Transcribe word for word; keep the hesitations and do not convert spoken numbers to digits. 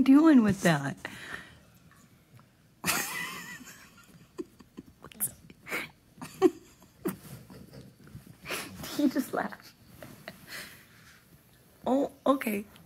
doing with that? He just laughed. Oh, okay.